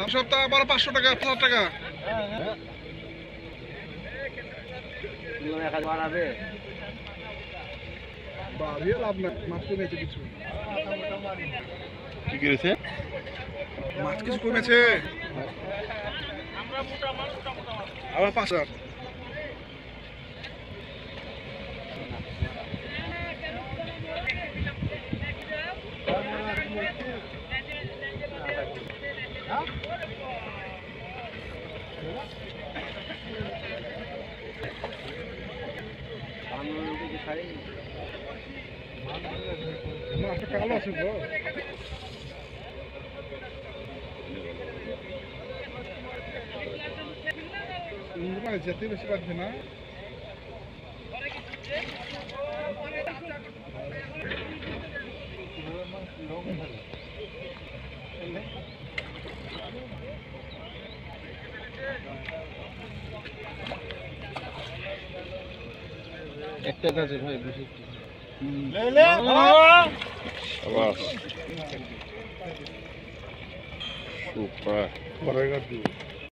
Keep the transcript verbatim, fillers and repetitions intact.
সপ্তাহ আবার পাঁচশো টাকা পাঁচ টাকা বাড়িয়ে লাভ না মাছ কমেছে কিছু কি করেছে মাছ কিছু কমেছে আবার পাঁচ হাজার মাছটা কালো আছে গো যেতে বেশি পারছে না একটা আছে ভাই বেশি সুপার